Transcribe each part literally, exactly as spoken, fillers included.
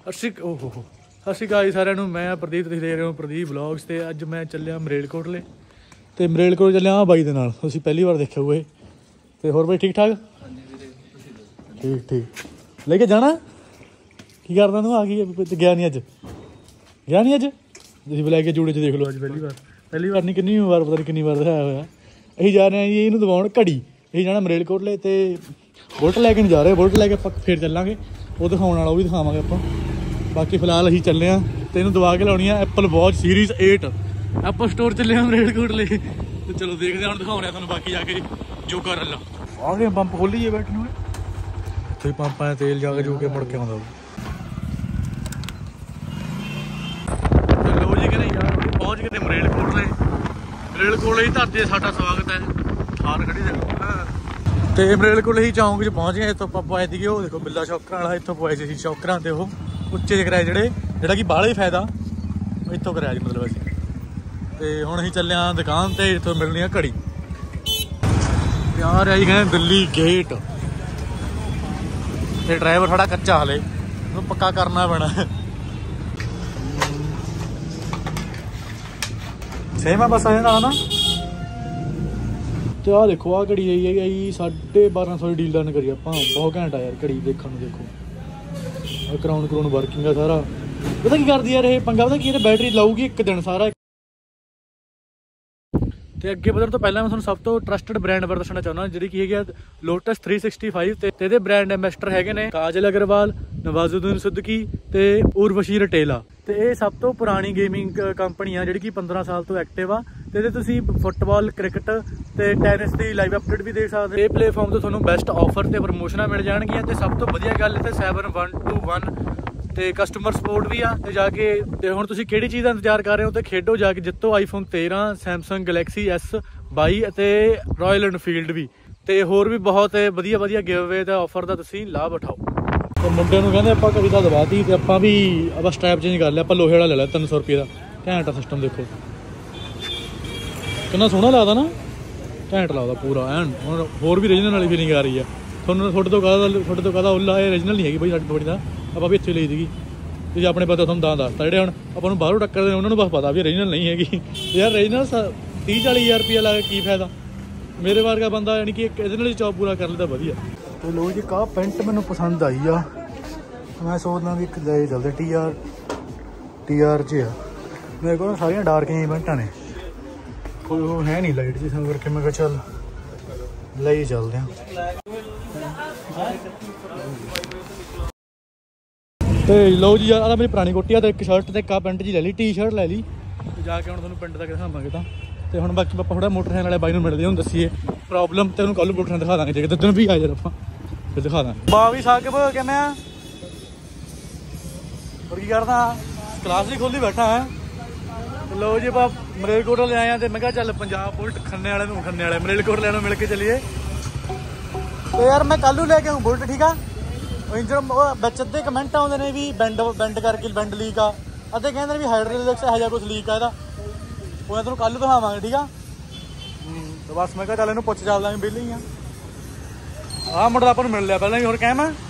ਅਸੀਂ ਓਹੋ ਹੋ ਸਤਿ ਸ਼੍ਰੀ ਅਕਾਲ ਜੀ ਸਾਰਿਆਂ ਨੂੰ। ਮੈਂ ਪ੍ਰਦੀਪ, ਤੁਸੀਂ ਦੇਖ ਰਹੇ ਹੋ ਪ੍ਰਦੀਪ ਵਲੌਗਸ। ਤੇ ਅੱਜ ਮੈਂ ਚੱਲਿਆ ਮਰੇਲਕੋਟਲੇ ਤੇ ਮਰੇਲਕੋਟਲੇ ਚੱਲਿਆ ਆ ਬਾਈ ਦੇ ਨਾਲ। ਅਸੀਂ ਪਹਿਲੀ ਵਾਰ ਦੇਖਿਆ ਹੋਏ। ਤੇ ਹੋਰ ਬਾਈ ਠੀਕ ਠਾਕ? ਠੀਕ ਠੀਕ। ਲੈ ਕੇ ਜਾਣਾ ਕੀ ਕਰਦਾ ਤੂੰ? ਆ ਗਈ ਗਿਆ ਨਹੀਂ ਅੱਜ? ਗਿਆ ਨਹੀਂ ਅੱਜ? ਤੁਸੀਂ ਲੈ ਕੇ ਜੂੜੇ 'ਚ ਦੇਖ ਲਓ। ਅੱਜ ਪਹਿਲੀ ਵਾਰ ਪਹਿਲੀ ਵਾਰ ਨਹੀਂ ਕਿੰਨੀ ਵਾਰ ਪਤਾ ਨਹੀਂ ਕਿੰਨੀ ਵਾਰ ਦਿਖਾਇਆ ਹੋਇਆ। ਅਸੀਂ ਜਾ ਰਹੇ ਹਾਂ ਜੀ ਇਹਨੂੰ ਦਿਵਾਉਣ ਘੜੀ। ਅਸੀਂ ਜਾਣਾ ਮਰੇਲਕੋਟਲੇ ਤੇ ਬੁਲਟ ਲੈ ਕੇ ਨਹੀਂ ਜਾ ਰਹੇ। ਬੁਲਟ ਲੈ ਕੇ ਆਪਾਂ ਫਿਰ ਚੱਲਾਂਗੇ। ਉਹ ਦਿਖਾਉਣ ਵਾਲਾ ਉਹ ਵੀ ਦਿਖਾਵਾਂਗੇ ਆਪਾਂ। ਬਾਕੀ ਫਿਲਹਾਲ ਅਸੀਂ ਚੱਲੇ ਹਾਂ ਤੇ ਇਹਨੂੰ ਦਵਾ ਕੇ ਲਾਉਣੀ ਆ Apple Watch series eight. Apple Store ਚੱਲੇ ਹਾਂ ਮਰੇਲਕੋਟਲੇ ਤੇ ਚਲੋ ਦੇਖਦੇ ਹਾਂ ਹੁਣ ਦਿਖਾਉਣੇ ਤੁਹਾਨੂੰ ਬਾਕੀ ਜਾ ਕੇ ਜੋ ਕਰ ਲਾ। ਆ ਗਏ ਪੰਪ ਖੋਲੀਏ ਬੈਠੇ ਨੂੰ ਇੱਥੇ ਪੰਪ ਆਇਆ ਤੇਲ ਜਾ ਕੇ ਜੋ ਕੇ ਮੁੜ ਕੇ ਆਉਂਦਾ। ਚਲੋ ਜੀ ਕਿ ਨਹੀਂ ਯਾਰ ਪਹੁੰਚ ਗਏ ਤੇ ਮਰੇਲਕੋਟਲੇ। ਮਰੇਲਕੋਟਲੇ ਹੀ ਧਰਤੀ ਸਾਡਾ ਸਵਾਗਤ ਹੈ। ਥਾਰ ਖੜੀ ਦੇਖੋ ਤੇ ਮਰੇਲਕੋਟਲੇ ਹੀ ਚੌਂਕ 'ਚ ਪਹੁੰਚ ਗਏ। ਇੱਥੋਂ ਆਪਾਂ ਪਵਾਏ ਸੀਗੇ ਉਹ ਦੇਖੋ ਬਿੱਲਾ ਸ਼ੌਕਰਾਂ ਵਾਲਾ। ਇੱਥੋਂ ਪਵਾਏ ਸੀ ਸ਼ੌਕਰਾਂ ਤੇ ਉਹ ਉੱਚੇ ਜਿਹੇ ਕਿਰਾਏ ਜਿਹੜੇ ਜਿਹੜਾ ਕਿ ਬਾਹਲਾ ਹੀ ਫਾਇਦਾ ਇੱਥੋਂ ਕਰਾਇਆ ਜੀ ਮਤਲਬ ਅਸੀਂ। ਤੇ ਹੁਣ ਅਸੀਂ ਚੱਲੇ ਹਾਂ ਦੁਕਾਨ ਤੇ ਇੱਥੋਂ ਮਿਲਣੀ ਆ ਘੜੀ। ਯਾਰ ਆਈ ਕਹਿੰਦੇ ਦਿੱਲੀ ਗੇਟ ਤੇ ਡਰਾਈਵਰ ਸਾਡਾ ਕੱਚਾ ਹਲੇ ਉਹਨੂੰ ਪੱਕਾ ਕਰਨਾ ਪੈਣਾ। ਸੇਮ ਆ ਬਸ ਇਹਦੇ ਨਾਲ ਨਾ। ਤੇ ਆਹ ਦੇਖੋ ਆਹ ਘੜੀ ਆਈ ਹੈਗੀ ਜੀ ਸਾਢੇ ਬਾਰਾਂ ਸੌ ਦੀ ਡੀਲ ਡਨ ਕਰੀ ਆਪਾਂ। ਬਹੁਤ ਘੈਂਟ ਆ ਯਾਰ ਘੜੀ ਦੇਖਣ ਨੂੰ। ਦੇਖੋ ਕਰਾਉਣ ਕਰੂਨ ਵਰਕਿੰਗ ਆ ਸਾਰਾ। ਪਤਾ ਕੀ ਕਰਦੀ ਯਾਰ ਇਹ ਪੰਗਾ? ਪਤਾ ਕੀ ਇਹ ਬੈਟਰੀ ਲਾਊਗੀ ਇੱਕ ਦਿਨ ਸਾਰਾ। ਤੇ ਅੱਗੇ ਵਧਣ ਤੋਂ ਪਹਿਲਾਂ ਮੈਂ ਤੁਹਾਨੂੰ ਸਭ ਤੋਂ ਟਰਸਟਡ ਬ੍ਰਾਂਡ ਬਾਰੇ ਦੱਸਣਾ ਚਾਹੁੰਦਾ ਜਿਹੜੀ ਕੀ ਹੈਗੀ ਆ ਲੋਟਸ ਥ੍ਰੀ ਸਿਕਸਟੀ ਫਾਈਵ। ਤੇ ਇਹਦੇ ਬ੍ਰਾਂਡ ਐਂਬੈਸਡਰ ਹੈਗੇ ਨੇ ਕਾਜਲ ਅਗਰਵਾਲ, ਨਵਾਜ਼ੁਦੀਨ ਸਿੱਦੀਕੀ ਤੇ ਉਰਵਸ਼ੀ ਰਟੇਲਾ। ਤੇ ਇਹ ਸਭ ਤੋਂ ਪੁਰਾਣੀ ਗੇਮਿੰਗ ਕੰਪਨੀ ਆ ਜਿਹੜੀ ਕਿ ਪੰਦਰਾਂ ਸਾਲ ਤੋਂ ਐਕਟਿਵ ਆ। ਤੇ ਇਹਦੇ ਤੁਸੀਂ ਫੁੱਟਬਾਲ, ਕ੍ਰਿਕਟ ਤੇ ਟੈਨਿਸ ਦੀ ਲਾਈਵ ਅਪਡੇਟ ਵੀ ਦੇਖ ਸਕਦੇ। ਇਹ ਪਲੇਟਫਾਰਮ ਤੋਂ ਤੁਹਾਨੂੰ ਬੈਸਟ ਆਫਰ ਤੇ ਪ੍ਰਮੋਸ਼ਨਾਂ ਮਿਲ ਜਾਣਗੀਆਂ। ਤੇ ਸਭ ਤੋਂ ਵਧੀਆ ਗੱਲ ਇੱਥੇ ਸੈਵਨ ਵਨ ਟੂ ਵਨ ਤੇ ਕਸਟਮਰ ਸਪੋਰਟ ਵੀ ਆ। ਤੇ ਜਾ ਕੇ ਤੇ ਹੁਣ ਤੁਸੀਂ ਕਿਹੜੀ ਚੀਜ਼ ਦਾ ਇੰਤਜ਼ਾਰ ਕਰ ਰਹੇ ਹੋ ਤੇ ਖੇਡੋ ਜਾ ਕੇ। ਜਿੱਤੋ ਆਈਫੋਨ ਤੇਰਾਂ, ਸੈਮਸੰਗ ਗਲੈਕਸੀ ਐਸ ਬਾਈ ਅਤੇ ਰਾਇਲ ਐਨਫੀਲਡ ਵੀ। ਤੇ ਹੋਰ ਵੀ ਬਹੁਤ ਵਧੀਆ ਵਧੀਆ ਗਿਵਅਵੇ ਦਾ ਆਫਰ ਦਾ ਤੁਸੀਂ ਲਾਭ ਉਠਾਓ। ਤੇ ਮੁੰਡੇ ਨੂੰ ਕਹਿੰਦੇ ਆਪਾਂ ਕਵਿਤਾ ਦਵਾਤੀ ਤੇ ਆਪਾਂ ਵੀ ਆਪਾਂ ਸਟੈਪ ਚੇਂਜ ਕਰ ਲਿਆ। ਆਪਾਂ ਲੋਹੇ ਵਾਲਾ ਲੈ ਲਿਆ ਤਿੰਨ ਸੌ ਰੁਪਏ ਦਾ। ਘੈਂਟ ਸਿਸਟਮ ਦੇਖੋ ਕਿੰਨਾ ਸੋਹਣਾ ਲੱਗਦਾ ਨਾ। ਘੈਂਟ ਲੱਗਦਾ ਪੂਰਾ ਐਨ। ਹੁਣ ਹੋਰ ਵੀ ਰੀਜਨਲ ਵਾਲੀ ਫੀਲਿੰਗ ਆ ਰਹੀ ਆ ਤੁਹਾਨੂੰ। ਤੁਹਾਡੇ ਤੋਂ ਕਾਹਦਾ ਤੁਹਾਡੇ ਤੋਂ ਕਾਹਦਾ ਉੱਲਾ ਇਹ ਰੀਜਨਲ ਨਹੀਂ ਹੈਗੀ ਬਾਈ। ਸਾਡੀ ਥੋੜੀ ਦਾ ਆਪਾਂ ਵੀ ਇੱਥੇ ਲਈ ਸੀਗੀ ਤੇ ਆਪਣੇ ਪਤਾ ਤੁਹਾਨੂੰ ਤਾਂ ਦੱਸਤਾ। ਜਿਹੜੇ ਹੁਣ ਆਪਾਂ ਨੂੰ ਬਾਹਰੋਂ ਟੱਕਰਦੇ ਨੇ ਉਹਨਾਂ ਨੂੰ ਬਸ ਪਤਾ ਵੀ ਰੀਜਨਲ ਨਹੀਂ ਹੈਗੀ ਯਾਰ। ਰੀਜਨਲ ਤੀਹ ਚਾਲੀ ਹਜ਼ਾਰ ਰੁਪਇਆ ਲਾ ਕੇ ਕੀ ਫਾਇਦਾ? ਮੇਰੇ ਵਰਗਾ ਬੰਦਾ ਯਾਨੀ ਕਿ ਇਹਦੇ ਨਾਲ ਹੀ ਜੋਬ ਪੂਰਾ ਕਰ ਲੈਂਦਾ ਵਧੀਆ। ਤੇ ਲੋ ਜੀ ਆਹ ਪੈਂਟ ਮੈਨੂੰ ਪਸੰਦ ਆਈ ਆ। ਮੈਂ ਸੋਚਦਾ ਵੀ ਇੱਕ ਲੈ ਚੱਲਦੇ ਟੀ ਆਰ ਟੀ ਆਰ 'ਚ ਆ। ਮੇਰੇ ਕੋਲ ਸਾਰੀਆਂ ਡਾਰਕ ਜਿਹੀਆਂ ਪੈਂਟਾਂ ਨੇ ਕੋਈ ਉਹ ਹੈ ਨਹੀਂ ਲਾਈਟ ਜਿਸ ਕਰਕੇ ਮੈਂ ਕਿਹਾ ਚੱਲ ਲਈ ਚੱਲਦੇ ਹਾਂ। ਤੇ ਲਓ ਜੀ ਯਾਰ ਆਹ ਮੇਰੀ ਪੁਰਾਣੀ ਕੋਟੀ ਆ ਤੇ ਇੱਕ ਸ਼ਰਟ ਤੇ ਇੱਕ ਆ ਪੈਂਟ ਜੀ ਲੈ ਲਈ। ਟੀ ਸ਼ਰਟ ਲੈ ਲਈ ਤੇ ਜਾ ਕੇ ਹੁਣ ਤੁਹਾਨੂੰ ਪਿੰਡ ਤੱਕ ਦਿਖਾਵਾਂਗੇ ਤਾਂ। ਤੇ ਹੁਣ ਬਾਕੀ ਆਪਾਂ ਥੋੜਾ ਮੋਟਰਸਾਈਕਲ ਵਾਲੇ ਬਾਈ ਨੂੰ ਮਿਲਦੇ ਹੁਣ ਦੱਸੀਏ ਪ੍ਰੋਬਲਮ ਤੇ ਉਹਨੂੰ ਕੱਲ੍ਹ ਮੋਟਰਸਾਈਕਲ ਦਿਖਾ ਦਾਂਗੇ। ਜੇ ਦਿਨ ਵੀ ਆ ਯਾਰ ਆਪਾਂ ਫਿਰ ਦਿਖਾ ਦਾਂਗੇ। ਬਾ ਵੀ ਸਾਕਿਬ ਕਿਵੇਂ ਆ? ਹੋਰ ਕੀ ਕਰਦਾ? ਕਲਾਸ ਵੀ ਖੋਲੀ ਬੈਠਾ ਹੈ। ਲਓ ਜੀ ਆਪਾਂ ਮਰੇਲਕੋਟਲੇ ਆਏ ਆ ਤੇ ਮੈਂ ਕਿਹਾ ਚੱਲ ਪੰਜਾਬ ਬੁਲਟ ਖੰਨੇ ਵਾਲੇ ਨੂੰ ਖੰਨੇ ਵਾਲੇ ਮਰੇਲਕੋਟਲੇ ਨੂੰ ਮਿਲ ਕੇ ਚੱਲੀਏ। ਤੇ ਯਾਰ ਮੈਂ ਕੱਲ੍ਹ ਨੂੰ ਲੈ ਕੇ ਆਊਂ ਬੁਲਟ ਠੀਕ ਆ। ਇੰਜਨ ਵਿੱਚ ਅੱਧੇ ਕਮੈਂਟ ਆਉਂਦੇ ਨੇ ਵੀ ਬੈਂਡ ਬੈਂਡ ਕਰਕੇ ਬੈਂਡ ਲੀਕ ਆ। ਅੱਧੇ ਕਹਿੰਦੇ ਨੇ ਵੀ ਹਾਈਡ੍ਰੋਲਿਕਸ ਇਹੋ ਜਿਹਾ ਕੁਛ ਲੀਕ ਆ ਇਹਦਾ। ਉਹ ਮੈਂ ਤੁਹਾਨੂੰ ਕੱਲ੍ਹ ਨੂੰ ਦਿਖਾਵਾਂਗੇ ਠੀਕ ਆ। ਤੇ ਬਸ ਮੈਂ ਕਿਹਾ ਚੱਲ ਇਹਨੂੰ ਪੁੱਛ ਚੱਲਦਾ ਵਿਹਲੇ ਆ। ਆਹ ਮੁੰਡਾ ਆਪਾਂ ਨੂੰ ਮਿਲ ਲਿਆ ਪਹਿਲਾਂ ਵੀ। ਹੋਰ ਕਹਿਮ ਆ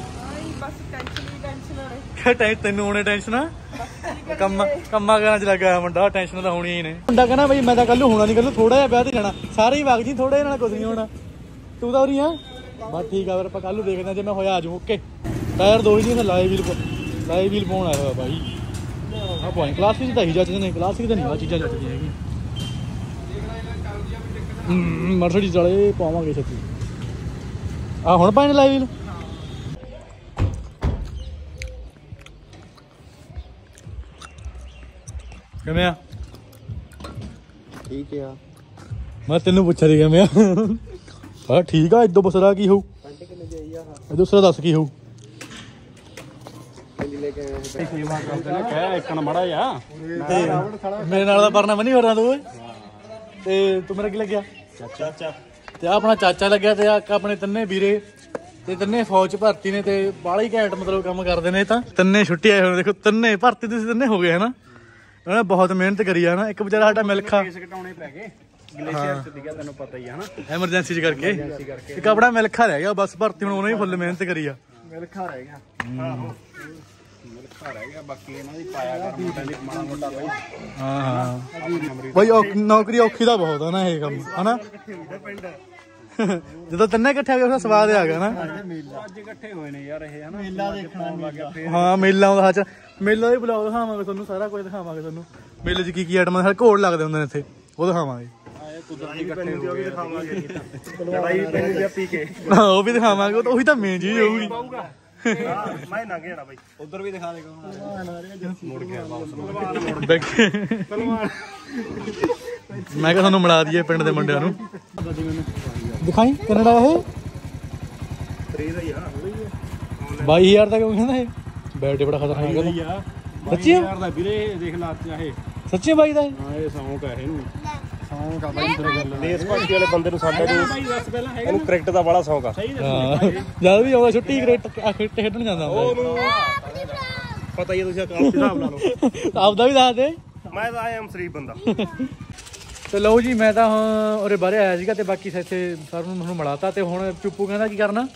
ਤੈਨੂੰ ਹੁਣੇ ਟੈਨਸ਼ਨ ਆ? ਕੰਮਾਂ ਕੰਮਾਂ ਕਾਰਾਂ 'ਚ ਲੱਗਾ ਹੋਇਆ ਮੁੰਡਾ। ਟੈਨਸ਼ਨ ਤਾਂ ਹੋਣੀ ਹੀ ਨੇ। ਮੁੰਡਾ ਕਹਿੰਦਾ ਬਈ ਮੈਂ ਤਾਂ ਕੱਲ੍ਹ ਨੂੰ ਹੋਣਾ ਨਹੀਂ। ਕੱਲ੍ਹ ਨੂੰ ਥੋੜ੍ਹਾ ਜਿਹਾ ਵਿਆਹ ਤੇ ਜਾਣਾ ਸਾਰੇ ਹੀ ਵਗ ਜੀ। ਥੋੜ੍ਹਾ ਜਿਹਾ ਨਾਲ ਕੁਛ ਨਹੀਂ ਹੋਣਾ। ਤੂੰ ਤਾਂ ਉਰੀ ਆ ਬਸ ਠੀਕ ਆ। ਫਿਰ ਆਪਾਂ ਕੱਲ੍ਹ ਨੂੰ ਦੇਖਦੇ ਜੇ ਮੈਂ ਹੋਇਆ ਆ ਜਾਊਂ। ਓਕੇ ਟਾਇਰ ਦੋ ਹੀ ਨਹੀਂ ਲਾਏ ਵੀਲ ਲਾਏ ਵੀਲ ਪਾਉਣ ਆਇਆ ਹੋਇਆ ਬਾਈ। ਆਹ ਪੁਆਇੰਟ ਕਲਾਸਿਕ ਤਾਂ ਹੀ ਜੱਜਦੇ ਨੇ। ਕਲਾਸਿਕ ਤਾਂ ਨਹੀਂ ਆਹ ਚੀਜ਼ਾਂ ਜੱਜਦੀਆਂ ਹੈਗੀਆਂ। ਮਰਸਡੀਜ਼ ਵਾਲੇ ਪਾਵਾਂਗੇ ਛੇਤੀ। ਆਹ ਹੁਣ ਪਾਏ ਨੇ ਲਾਏ ਵੀਲ। ਕਿਵੇਂ ਆ? ਠੀਕ ਆ। ਮੈਂ ਤੈਨੂੰ ਪੁੱਛਿਆ ਸੀ ਕਿਵੇਂ ਆ? ਹਾਂ ਠੀਕ ਆ। ਇਦੋਂ ਪੁੱਛਦਾ ਕੀ ਹੋਊ? ਦੂਸਰਾ ਦੱਸ ਕੀ ਹੋਊ? ਮੇਰੇ ਨਾਲ ਦਾ ਪਰਨਾ ਬਣੀ ਵਰਨਾ ਤੂੰ। ਤੇ ਤੂੰ ਮੇਰਾ ਕੀ ਲੱਗਿਆ? ਚਾਚਾ। ਤੇ ਆਪਣਾ ਚਾਚਾ ਲੱਗਿਆ ਤੇ ਆਪਣੇ ਤਿੰਨੇ ਵੀਰੇ ਤੇ ਤਿੰਨੇ ਫੌਜ 'ਚ ਭਰਤੀ ਨੇ ਤੇ ਬਾਹਲਾ ਹੀ ਘੈਂਟ ਮਤਲਬ ਕੰਮ ਕਰਦੇ ਨੇ। ਤਾਂ ਤਿੰਨੇ ਛੁੱਟੀ ਆਏ ਹੋਏ ਦੇਖੋ। ਤਿੰਨੇ ਭਰਤੀ ਤੁਸੀਂ ਤਿੰਨੇ ਹੋ ਗਏ ਹਨਾ। ਉਹਨੇ ਬਹੁਤ ਮਿਹਨਤ ਕਰੀ ਆ ਨਾ। ਇੱਕ ਵਿਚਾਰਾ ਸਾਡਾ ਮਿਲਖਾ ਘਟਾਉਣੇ ਪੈ ਗਏ ਗਲੇਸ਼ੀਅਰ 'ਚ ਸੀਗਾ ਤੈਨੂੰ ਪਤਾ ਹੀ ਆ ਹਨਾ। ਐਮਰਜੈਂਸੀ 'ਚ ਕਰਕੇ ਇੱਕ ਆਪਣਾ ਮਿਲਖਾ ਰਹਿ ਗਿਆ ਬਸ ਭਰਤੀ। ਹੁਣ ਉਹਨੇ ਵੀ ਫੁੱਲ ਮਿਹਨਤ ਕਰੀ ਆ। ਮਿਲਖਾ ਰਹਿ ਗਿਆ। ਲਿਖਾ ਰਹਿ ਗਿਆ ਬਾਕੀ ਇਹਨਾਂ ਦੀ ਪਾਇਆ ਕਰ ਮੁੰਡਿਆਂ ਦੀ ਮਾੜਾ ਮੋਟਾ ਬਈ ਹਾਂ ਹਾਂ ਬਈ ਔਖੀ ਨੌਕਰੀ ਔਖੀ ਦਾ ਬਹੁਤ ਆ ਨਾ ਇਹ ਕੰਮ ਹਨਾ ਜਦੋਂ ਤਿੰਨੇ ਇਕੱਠੇ ਆ ਗਏ ਫਿਰ ਸਵਾਦ ਆ ਗਿਆ ਨਾ ਅੱਜ ਇਕੱਠੇ ਹੋਏ ਨੇ ਯਾਰ ਇਹ ਹਨਾ ਮੇਲਾ ਦੇਖਣਾ ਲੱਗ ਗਿਆ ਫੇਰ ਹਾਂ ਮੇਲਾ ਆਉਂਦਾ ਹੱਚ ਮੇਲਾ ਵੀ ਬੁਲਾਓ ਦਿਖਾਵਾਂਗੇ ਤੁਹਾਨੂੰ ਸਾਰਾ ਕੁਝ ਦਿਖਾਵਾਂਗੇ ਤੁਹਾਨੂੰ ਮੇਲੇ 'ਚ ਕੀ ਕੀ ਆਈਟਮਾਂ ਸਾਰੇ ਘੋੜ ਲੱਗਦੇ ਹੁੰਦੇ ਨੇ ਇੱਥੇ ਉਹ ਦਿਖਾਵਾਂਗੇ ਕੁਦਰਤੀ ਇਕੱਠੇ ਹੋ ਗਏ ਦਿਖਾਵਾਂਗੇ ਲੜਾਈ ਪੈਣੀ ਆ ਪੀ ਕੇ ਹਾਂ ਉਹ ਵੀ ਦਿਖਾਵਾਂਗੇ ਉਹੀ ਤਾਂ ਮੇਨ ਚੀਜ਼ ਹੋਊਗੀ ਮੈਂ ਨਾ ਗਿਆ ਬਾਈ ਉਧਰ ਵੀ ਦਿਖਾ ਦੇਗਾ ਮੁੜ ਗਿਆ ਵਾਪਸ ਮੈਂ ਕਿਹਾ ਤੁਹਾਨੂੰ ਮਿਲਾ ਦਈਏ ਪਿੰਡ ਦੇ ਮੁੰਡਿਆਂ ਨੂੰ ਦਿਖਾਈ ਕੈਨੇਡਾ ਇਹ ਫ੍ਰੀ ਦਾ ਹੀ ਆ ਬਾਈ ਹਜ਼ਾਰ ਦਾ ਕਿਉਂ ਕਹਿੰਦਾ ਇਹ ਬੈਟਰੀ ਬੜਾ ਖਤਰਨਾਕ ਹੈ ਸੱਚੀ ਯਾਰ ਦਾ ਵੀਰੇ ਦੇਖ ਲਾ ਚਾਹੇ ਸੱਚੀ ਬਾਈ ਦਾ ਹਾਂ ਇਹ ਸੌਂਕ ਹੈ ਇਹਨੂੰ ਸੌਂਕ ਆ ਬਾਈ ਤੇਰੇ ਗੱਲ ਦੇਸ਼ ਭਗਤੀ ਵਾਲੇ ਬੰਦੇ ਨੂੰ ਸਾਡੇ ਨੂੰ ਇਹਨੂੰ ਕ੍ਰਿਕਟ ਦਾ ਬੜਾ ਸ਼ੌਂਕ ਆ ਹਾਂ ਜਦ ਵੀ ਆਉਂਦਾ ਛੁੱਟੀ ਕ੍ਰਿਕਟ ਕ੍ਰਿਕਟ ਖੇਡਣ ਜਾਂਦਾ ਉਹਨੂੰ ਪਤਾ ਹੀ ਤੁਸੀਂ ਅਕਾਲ ਹਿਸਾਬ ਲਾ ਲਓ ਆਪਦਾ ਵੀ ਦੱਸ ਦੇ ਮੈਂ ਤਾਂ ਆਇਆ ਸ਼ਰੀਫ ਬੰਦਾ ਤੇ ਲਓ ਜੀ ਮੈਂ ਤਾਂ ਹੁਣ ਉਰੇ ਬਾਹਰੇ ਆਇਆ ਸੀਗਾ ਤੇ ਬਾਕੀ ਇੱਥੇ ਸਰ ਨੂੰ ਮੈਨੂੰ ਮਿਲਾਤਾ ਤੇ ਹੁਣ ਚੁੱਪੂ ਕਹਿੰਦਾ ਕੀ ਕਰਨਾ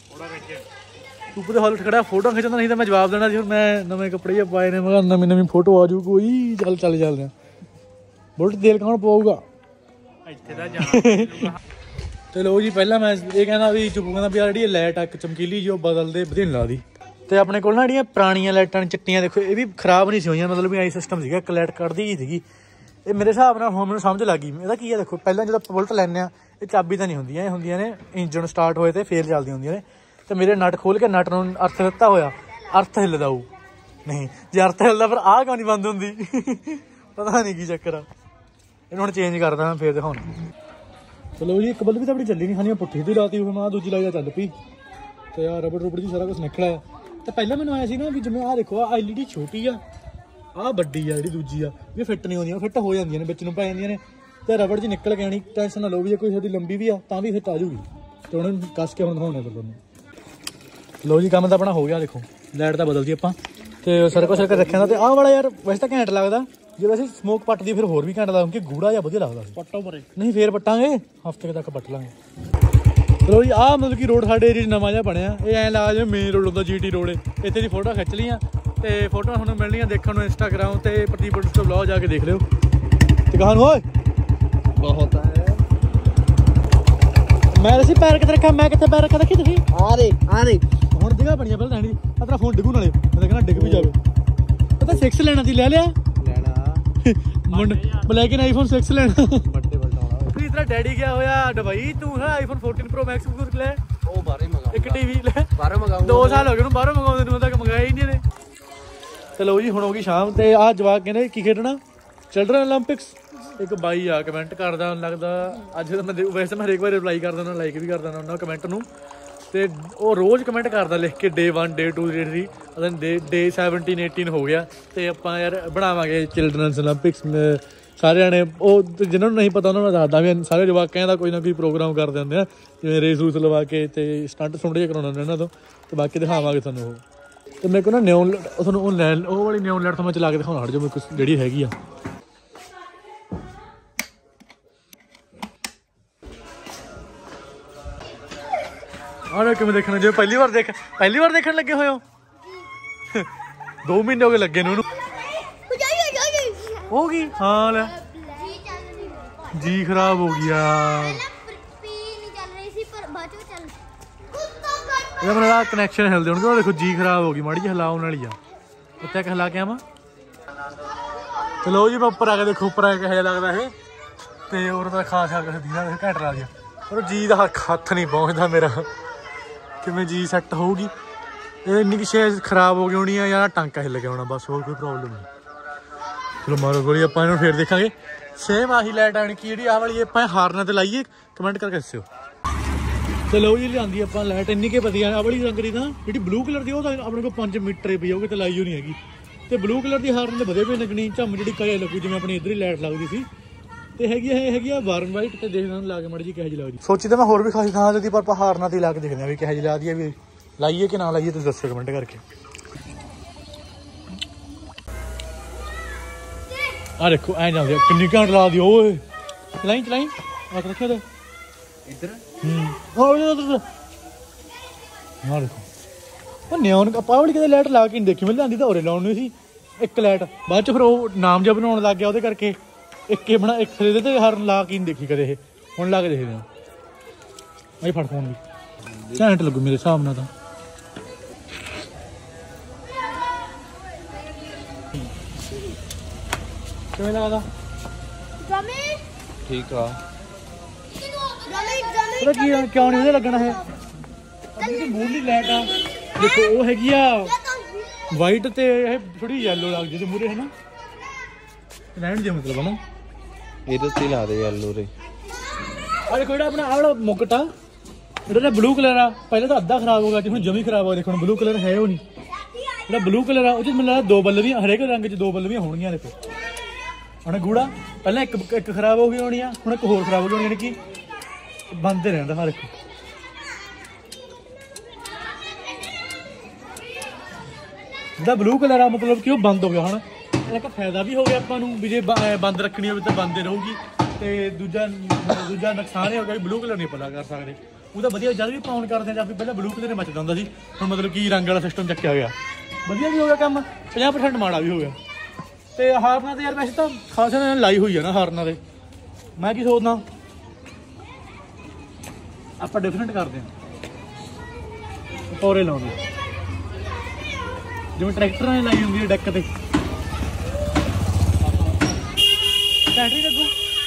ਚੁੱਪੂ ਦੇ ਹਾਲ ਖੜਾ ਫੋਟੋ ਖਿੱਚਦਾ ਨਹੀਂ ਤਾਂ ਮੈਂ ਜਵਾਬ ਦੇਣਾ ਸੀ ਹੁਣ ਮੈਂ ਨਵੇਂ ਕੱਪੜੇ ਪਾਏ ਨੇ ਮੈਂ ਕਿਹਾ ਨਵੀਂ ਨਵੀਂ ਫੋਟੋ ਆ ਜੂ ਕੋਈ ਚੱਲ ਚੱਲ ਚੱਲਦੇ ਆ ਬੁਲਟ ਤੇਲ ਕੌਣ ਪਵਾਊਗਾ ਇੱਥੇ ਦਾ ਜਾਣਾ ਤੇ ਲਓ ਜੀ ਪਹਿਲਾਂ ਮੈਂ ਇਹ ਕਹਿੰਦਾ ਵੀ ਚੁੱਪੂ ਕਹਿੰਦਾ ਵੀ ਆ ਜਿਹੜੀ ਲਾਈਟ ਆ ਚਮਕੀਲੀ ਜੀ ਉਹ ਬਦਲਦੇ ਵਧੀਆ ਨੀ ਲੱਗਦੀ ਤੇ ਆਪਣੇ ਕੋਲ ਨਾ ਜਿਹੜੀਆਂ ਪੁਰਾਣੀਆਂ ਲਾਈਟਾਂ ਚਿੱਟੀਆਂ ਦੇਖੋ ਇਹ ਵੀ ਖਰਾਬ ਨਹੀਂ ਸੀ ਹੋਈਆਂ ਮਤਲਬ ਵੀ ਆਈ ਸਿਸਟਮ ਸੀਗਾ ਇੱਕ ਲਾਈਟ ਕੱਢਦੀ ਹੀ ਸੀਗੀ ਇਹ ਮੇਰੇ ਹਿਸਾਬ ਨਾਲ ਹੁਣ ਮੈਨੂੰ ਸਮਝ ਲੱਗ ਗਈ ਇਹਦਾ ਕੀ ਆ ਦੇਖੋ ਪਹਿਲਾਂ ਜਦੋਂ ਬੁਲਟ ਲੈਂਦੇ ਆ ਇਹ ਚਾਬੀ ਤਾਂ ਨਹੀਂ ਹੁੰਦੀਆਂ ਇਹ ਹੁੰਦੀਆਂ ਨੇ ਇੰਜਨ ਸਟਾਰਟ ਹੋਏ ਤੇ ਫੇਰ ਚੱਲਦੀਆਂ ਹੁੰਦੀਆਂ ਨੇ ਤੇ ਮੇਰੇ ਨਟ ਖੋਲ ਕੇ ਨਟ ਨੂੰ ਅਰਥ ਦਿੱਤਾ ਹੋਇਆ ਅਰਥ ਹਿੱਲਦਾ ਉਹ ਨਹੀਂ ਜੇ ਅਰਥ ਹਿੱਲਦਾ ਫਿਰ ਆਹ ਕਿਉਂ ਨਹੀਂ ਬੰਦ ਹੁੰਦੀ ਪਤਾ ਨਹੀਂ ਕੀ ਚੱਕਰ ਆ ਇਹਨੂੰ ਹੁਣ ਚੇਂਜ ਕਰਦਾ ਮੈਂ ਫੇਰ ਦਿਖਾਉਣਾ ਚਲੋ ਜੀ ਇੱਕ ਬੱਲ ਵੀ ਤਾਂ ਬੜੀ ਚੱਲੀ ਨਹੀਂ ਖਾਣੀ ਪੁੱਠੀ ਦੀ ਲਾਤੀ ਹੋਈ ਮੈਂ ਦੂਜੀ ਲਾਈ ਚੱਲ ਪਈ ਤੇ ਯਾਰ ਰਬੜ ਰੁਬੜ ਦੀ ਸਾਰਾ ਕੁਝ ਨਿਕਲਿਆ ਤੇ ਪਹਿਲਾਂ ਮੈਨੂੰ ਆਇਆ ਸੀ ਨਾ ਵੀ ਜਿਵੇਂ ਆਹ ਦੇਖੋ ਆਹ ਐਲ ਈ ਡੀ ਛੋਟੀ ਆ ਆਹ ਵੱਡੀ ਆ ਜਿਹੜੀ ਦੂਜੀ ਆ ਵੀ ਫਿੱਟ ਨਹੀਂ ਹੁੰਦੀਆਂ ਫਿੱਟ ਹੋ ਜਾਂਦੀਆਂ ਨੇ ਵਿੱਚ ਨੂੰ ਪੈ ਜਾਂਦੀਆਂ ਨੇ ਤੇ ਰਬੜ 'ਚ ਨਿਕਲ ਕੇ ਆਣੀ ਟੈਨਸ਼ਨ ਨਾ ਲਓ ਵੀ ਜੇ ਕੋਈ ਸਾਡੀ ਲੰਬੀ ਵੀ ਆ ਤਾਂ ਵੀ ਫਿੱਟ ਆ ਜੂਗੀ ਤੇ ਹੁਣ ਕੱਸ ਕੇ ਹੁਣ ਦਿਖਾਉਣੇ ਤੁਹਾਨੂੰ ਲਓ ਜੀ ਕੰਮ ਤਾਂ ਆਪਣਾ ਹੋ ਗਿਆ ਦੇਖੋ ਲਾਈਟ ਤਾਂ ਬਦਲਦੀ ਆਪਾਂ ਤੇ ਸਰਕੋ ਸਰਕੋ ਰੱਖਿਆ ਤੇ ਆਹ ਵਾਲਾ ਯਾਰ ਵੈਸੇ ਤਾਂ ਘੈਂਟ ਲੱਗਦਾ ਜੇ ਵੈਸੇ ਸਮੋਕ ਪੱਟਦੀ ਫਿਰ ਹੋਰ ਵੀ ਘੈਂਟ ਲੱਗਦਾ ਕਿਉਂਕਿ ਗੂੜਾ ਜਿਹਾ ਵਧੀਆ ਲੱਗਦਾ ਪੱਟੋ ਪਰੇ ਨਹੀਂ ਫੇਰ ਪੱਟਾਂਗੇ ਹਫ਼ਤੇ ਤੱਕ ਪੱਟ ਲਾਂਗੇ ਚਲੋ ਜੀ ਆਹ ਮਤਲਬ ਕਿ ਰੋਡ ਸਾਡੇ ਏਰੀਏ 'ਚ ਨਵਾਂ ਜਿਹਾ ਬਣਿਆ ਇਹ ਐਂ ਲੱਗਾ ਜਿਵੇਂ ਮੇਨ ਰੋਡ ਹੁੰਦਾ ਜੀ ਟੀ ਰੋਡ ਇੱਥੇ ਦੀ ਫੋਟੋ ਖਿੱਚ ਲਈਆਂ ਤੇ ਫੋਟੋਆਂ ਤੁਹਾਨੂੰ ਮਿਲਣੀਆਂ ਦੇਖਣ ਨੂੰ ਇੰਸਟਾਗ੍ਰਾਮ ਤੇ ਪ੍ਰਦੀਪ ਬੁਲਟ ਤੋਂ ਬਲੌਗ ਜਾ ਕੇ ਦੇਖ ਲਿਓ ਤੇ ਕਹਾਣ ਓਏ ਬਹੁਤ ਹੈ ਮੈਂ ਅਸੀਂ ਪੈਰ ਕਿੱਥੇ ਰੱਖਿਆ ਮੈਂ ਕਿੱਥੇ ਪੈਰ ਰੱਖਿਆ ਦੇਖੀ ਤੁਸੀਂ ਆ ਰੇ ਆ ਰੇ ਹੁਣ ਜਗ੍ਹਾ ਬਣੀਆਂ ਪਹਿਲਾਂ ਲੈਣੀ ਆ ਤੇਰਾ ਫੋਨ ਡਿੱਗੂ ਨਾਲੇ ਮੈਂ ਕਹਿੰਦਾ ਡਿੱਗ ਵੀ ਜਾਵੇ ਪਤਾ ਛੇ ਲੈਣਾ ਸੀ ਲੈ ਲਿਆ ਲੈਣਾ ਮੁੰਡ ਬਲੈਕ ਐਂਡ ਆਈਫੋਨ ਛੇ ਲੈਣਾ ਵੱਡੇ ਵੱਡਾ ਤੁਸੀਂ ਤੇਰਾ ਡੈਡੀ ਗਿਆ ਹੋਇਆ ਦੁਬਈ ਤੂੰ ਹੈ ਆਈਫੋਨ ਚੌਦਾਂ ਪ੍ਰੋ ਮੈਕਸ ਕੁਝ ਲੈ ਉਹ ਬਾਰੇ ਮੰਗਾ ਇੱਕ ਟੀਵੀ ਲੈ ਬਾਹਰੋਂ ਮੰਗਾਉਂਗਾ ਦੋ ਸਾਲ ਹੋ ਗਏ ਉਹਨੂੰ ਬਾਹਰੋਂ ਮੰਗਾਉਂਦੇ ਨੂੰ ਤੱਕ ਮੰਗਾਇਆ ਹੀ ਨਹੀਂ ਇਹਨੇ ਤੇ ਲਓ ਜੀ ਹੁਣ ਹੋ ਗਈ ਸ਼ਾਮ ਤੇ ਆਹ ਜਵਾਕ ਕਹਿੰਦੇ ਕੀ ਖੇਡਣਾ ਚਿਲਡਰਨ ਓਲੰਪਿਕਸ ਇੱਕ ਬਾਈ ਆ ਕਮੈਂਟ ਕਰਦਾ ਲੱਗਦਾ ਅੱਜ ਮੈਂ ਵੈਸੇ ਮੈਂ ਹਰੇਕ ਵਾਰ ਰਿਪਲਾਈ ਕਰਦਾ ਉਹਨਾਂ ਲਾਈਕ ਵੀ ਕਰਦਾ ਉਹਨਾਂ ਕਮੈਂਟ ਨੂੰ ਤੇ ਉਹ ਰੋਜ਼ ਕਮੈਂਟ ਕਰਦਾ ਲਿਖ ਕੇ day one day two day three day day seventeen eighteen ਹੋ ਗਿਆ ਤੇ ਆਪਾਂ ਯਾਰ ਬਣਾਵਾਂਗੇ ਚਿਲਡਰਨਸ ਓਲੰਪਿਕਸ ਸਾਰਿਆਂ ਨੇ ਉਹ ਜਿਹਨਾਂ ਨੂੰ ਨਹੀਂ ਪਤਾ ਉਹਨਾਂ ਨੂੰ ਦੱਸਦਾ ਵੀ ਸਾਰੇ ਜਵਾਕਾਂ ਦਾ ਕੋਈ ਨਾ ਕੋਈ ਪ੍ਰੋਗਰਾਮ ਕਰਦੇ ਹੁੰਦੇ ਆ ਜਿਵੇਂ ਰੇਸ ਰੂਸ ਲਵਾ ਕੇ ਤੇ ਸਟੰਟ ਸੁੰਡ ਜਿਹੇ ਕਰਾਉਣੇ ਹੁੰਦੇ ਇਹਨਾਂ ਤੋਂ ਤੇ ਬਾਕੀ ਦਿਖਾਵਾਂਗੇ ਤੁਹਾਨੂੰ ਉਹ ਤੇ ਮੇਰੇ ਕੋਲ ਨਾ ਨਿਓਨ ਤੁਹਾਨੂੰ ਉਹ ਲੈ ਉਹ ਵਾਲੀ ਨਿਓਨ ਲਾਈਟ ਤੋਂ ਮੈਂ ਚਲਾ ਕੇ ਦਿਖਾਉਣਾ ਹਟ ਜੋ ਮੇਰੇ ਕੋਲ ਜਿਹੜੀ ਹੈਗੀ ਆ ਆਹ ਕਿਵੇਂ ਦੇਖਣਾ ਜਿਵੇਂ ਪਹਿਲੀ ਵਾਰ ਦੇਖ ਪਹਿਲੀ ਵਾਰ ਦੇਖਣ ਲੱਗੇ ਹੋਏ ਹੋ ਦੋ ਮਹੀਨੇ ਹੋ ਗਏ ਲੱਗੇ ਨੇ ਉਹਨੂੰ ਹੋ ਗਈ ਹਾਂ ਲੈ ਜੀ ਖਰਾਬ ਹੋ ਗਿਆ ਇਹਦਾ ਮੇਰਾ ਕਨੈਕਸ਼ਨ ਹਿਲਦੇ ਹੋਣਗੇ ਉਹ ਦੇਖੋ ਜੀ ਖਰਾਬ ਹੋ ਗਈ ਮਾੜੀ ਜਿਹੀ ਹਿਲਾਉਣ ਵਾਲੀ ਆ ਉੱਤੇ ਇੱਕ ਹਿਲਾ ਕੇ ਆਵਾਂ ਚਲੋ ਜੀ ਮੈਂ ਉੱਪਰ ਆ ਕੇ ਦੇਖੋ ਉੱਪਰ ਆ ਕੇ ਕਿਹੋ ਜਿਹਾ ਲੱਗਦਾ ਇਹ ਤੇ ਹੋਰ ਤਾਂ ਖਾਸ ਕਰਕੇ ਦੀਦਾ ਘੈਂਟ ਲਾ ਗਿਆ ਪਰ ਜੀ ਦਾ ਹੱਥ ਨਹੀਂ ਪਹੁੰਚਦਾ ਮੇਰਾ ਕਿਵੇਂ ਜੀ ਸੈੱਟ ਹੋਊਗੀ ਇਹ ਇੰਨੀ ਕਿ ਸ਼ੇਅਰ ਖਰਾਬ ਹੋ ਗਈ ਹੋਣੀ ਆ ਜਾਂ ਟਾਂਕਾ ਹਿੱਲ ਗਿਆ ਹੋਣਾ ਬਸ ਹੋਰ ਕੋਈ ਪ੍ਰੋਬਲਮ ਨਹੀਂ ਚਲੋ ਮਾਰੋ ਗੋਲੀ ਆਪਾਂ ਇਹਨੂੰ ਫੇਰ ਦੇਖਾਂਗੇ ਸੇਮ ਆਹੀ ਲਾਈਟ ਆਣੀ ਕੀ ਜਿਹੜੀ ਆਹ ਵਾਲੀ ਆਪਾਂ ਹਾਰਨਾਂ ਤੇ ਲਾਈਏ ਕਮੈਂਟ ਕਰਕੇ ਦੱਸਿਓ ਚਲੋ ਜੀ ਲਿਆਂਦੀ ਆਪਾਂ ਲਾਈਟ ਇੰਨੀ ਕਿ ਵਧੀਆ ਆਹ ਵਾਲੀ ਰੰਗ ਦੀ ਤਾਂ ਜਿਹੜੀ ਬਲੂ ਕਲਰ ਦੀ ਉਹ ਤਾਂ ਆਪਣੇ ਕੋਲ ਪੰਜ ਮੀਟਰ ਪਈ ਉਹ ਕਿਤੇ ਲਾਈ ਹੋ ਨਹੀਂ ਹੈਗੀ ਤੇ ਬਲੂ ਕਲਰ ਦੀ ਹਾਰਨ ਤੇ ਵਧੀਆ ਵੀ ਲੱਗਣੀ ਝੰਮ ਜਿਹੜੀ ਕਰੇ ਲੱਗੂ ਜਿਵੇਂ ਆਪਣੀ ਇੱਧਰ ਹੀ ਲਾਈਟ ਲੱਗਦੀ ਸੀ ਤੇ ਹੈਗੀ ਇਹ ਹੈਗੀ ਆ ਵਾਰਨ ਵਾਈਟ ਤੇ ਦੇਖਦੇ ਲਾ ਕੇ ਮਾੜੀ ਜੀ ਕਿਹੋ ਜਿਹੀ ਲੱਗਦੀ ਸੋਚੀ ਤਾਂ ਮੈਂ ਹੋਰ ਵੀ ਖਾਸੀ ਥਾਂ ਤੇ ਪਰ ਆਪਾਂ ਹਾਰਨਾਂ ਤੇ ਲਾ ਕੇ ਦੇਖਦੇ ਆ ਵੀ ਕਿਹੋ ਜਿਹੀ ਲੱਗਦੀ ਆ ਵੀ ਲਾਈਏ ਕਿ ਨਾ ਲਾਈਏ ਤੁਸੀਂ ਦੱਸਿਓ ਕਮੈਂਟ ਕਰਕੇ ਆ ਦੇਖੋ ਐਂ ਜਾਂਦੇ ਕਿੰਨੀ ਘੰਟ ਲਾ ਦੀ ਓਏ ਚਲਾਈ ਚਲਾਈ ਆ ਰੱਖਿਆ ਤੇ ਇੱਧਰ ਹੂੰ ਉਹ ਉਧਰ ਆ ਦੇਖੋ ਉਹ ਨਿਓਨ ਆਪਾਂ ਵਾਲੀ ਕਿਤੇ ਲਾਈਟ ਲਾ ਕੇ ਨਹੀਂ ਦੇਖੀ, ਮੈਂ ਲਿਆਂਦੀ ਤਾਂ ਉਰੇ ਲਾਉਣ ਨੂੰ ਸੀ ਇੱਕ ਲਾਈਟ, ਬਾਅਦ ਚ ਫਿਰ ਉਹ ਨਾਮ ਜਿਹਾ ਬਣਾਉਣ ਲੱਗ ਗਿਆ ਉਹਦੇ ਕਰਕੇ ਇੱਕ ਹੀ ਬਣਾ ਇੱਕ ਖਰੀਦੇ ਤੇ ਹਰਨ ਲਾ ਕੇ ਨਹੀਂ ਦੇਖੀ ਕਦੇ ਇਹ, ਹੁਣ ਲਾ ਕੇ ਦੇਖਦੇ ਹਾਂ। ਆਈ ਫੜ ਫੋਨ ਵੀ ਘੈਂਟ ਲੱਗੂ ਮੇਰੇ ਹਿਸਾਬ ਨਾਲ ਤਾਂ। ਕਿਵੇਂ ਲੱਗਦਾ? ਠੀਕ ਆ। ਪਤਾ ਕੀ ਆ, ਕਿਉਂ ਨਹੀਂ ਉਹਦੇ ਲੱਗਣਾ ਹੈ? ਮੂਹਰਲੀ ਲਾਈਟ ਆ ਦੇਖੋ, ਉਹ ਹੈਗੀ ਆ ਵਾਈਟ ਤੇ ਇਹ ਥੋੜੀ ਯੈਲੋ ਲੱਗਦੀ ਤੇ ਮੂਹਰੇ ਹੈ ਨਾ, ਰਹਿਣ ਦੇ ਮਤਲਬ ਨਾ ਇਹਦੇ ਤੇ ਲਾ ਦੇ ਯੈਲੋ ਰੇ। ਆ ਦੇਖੋ ਜਿਹੜਾ ਆਪਣਾ ਆਹ ਵਾਲਾ ਮੁਕਟ ਆ, ਜਿਹੜਾ ਬਲੂ ਕਲਰ ਆ, ਪਹਿਲਾਂ ਤਾਂ ਅੱਧਾ ਖਰਾਬ ਹੋ ਗਿਆ ਜੀ, ਹੁਣ ਜਮੀ ਖਰਾਬ ਹੋ ਗਿਆ। ਦੇਖੋ ਬਲੂ ਕਲਰ ਹੈ ਉਹ ਨਹੀਂ, ਜਿਹੜਾ ਬਲੂ ਕਲਰ ਆ ਉਹ 'ਚ ਮੈਨੂੰ ਲੱਗਦਾ ਦੋ ਬੱਲਵੀਆਂ, ਹਰੇਕ ਰੰਗ 'ਚ ਦੋ ਬੱਲਵੀਆਂ ਹੋਣਗੀਆਂ। ਦੇਖੋ ਹੁਣ ਗੂੜਾ ਪਹਿਲਾਂ ਇੱਕ ਇੱਕ ਖਰਾਬ ਹੋ ਗਈ ਹੋਣੀ ਆ, ਹੁਣ ਇੱਕ ਹੋਰ ਖਰਾਬ ਹੋ ਗਈ ਹੋਣੀ, ਯਾਨੀ ਕਿ ਬੰਦ ਹੀ ਰਹਿੰਦਾ। ਹਾਂ ਦੇਖੋ ਜਿਹੜਾ ਬਲੂ ਕਲਰ ਆ ਮਤਲਬ ਕਿ ਉਹ ਬੰਦ ਹੋ ਗਿਆ। ਹੁਣ ਇੱਕ ਫਾਇਦਾ ਵੀ ਹੋ ਗਿਆ ਆਪਾਂ ਨੂੰ ਵੀ ਜੇ ਬੰਦ ਰੱਖਣੀ ਹੋਵੇ ਤਾਂ ਬੰਦ ਰਹੂਗੀ, ਤੇ ਦੂਜਾ ਦੂਜਾ ਨੁਕਸਾਨ ਇਹ ਹੋ ਗਿਆ ਵੀ ਬਲੂ ਕਲਰ ਨਹੀਂ ਪਤਾ ਕਰ ਸਕਦੇ। ਉਹ ਤਾਂ ਵਧੀਆ ਜਦ ਵੀ ਪਾਉਣ ਕਰਦੇ ਜਾਂ ਫਿਰ ਪਹਿਲਾਂ ਬਲੂ ਕਲਰ ਮੱਚਦਾ ਹੁੰਦਾ ਸੀ, ਹੁਣ ਮਤਲਬ ਕਿ ਰੰਗ ਵਾਲਾ ਸਿਸਟਮ ਚੱਕਿਆ ਗਿਆ, ਵਧੀਆ ਵੀ ਹੋ ਗਿਆ ਕੰਮ, ਪੰਜਾਹ ਪ੍ਰਸੈਂਟ ਮਾੜਾ ਵੀ ਹੋ ਗਿਆ। ਤੇ ਹਾਰਨਾਂ ਤੇ ਯਾਰ ਵੈਸੇ ਤਾਂ ਖਾਸੇ ਨੇ ਲਾਈ ਹੋਈ ਆ ਨਾ ਹਾਰਨਾਂ ਦੇ, ਮੈਂ ਕੀ ਸੋਚਦਾ ਆਪਾਂ ਡਿਫਰੈਂਟ ਕਰਦੇ ਹਾਂ, ਪੌਰੇ ਲਾਉਂਦੇ ਜਿਵੇਂ ਟਰੈਕਟਰਾਂ ਨੇ ਲਾਈ ਹੁੰਦੀ ਹੈ ਡੈਕ ਤੇ। ਬੈਟਰੀ ਲੱਗੂ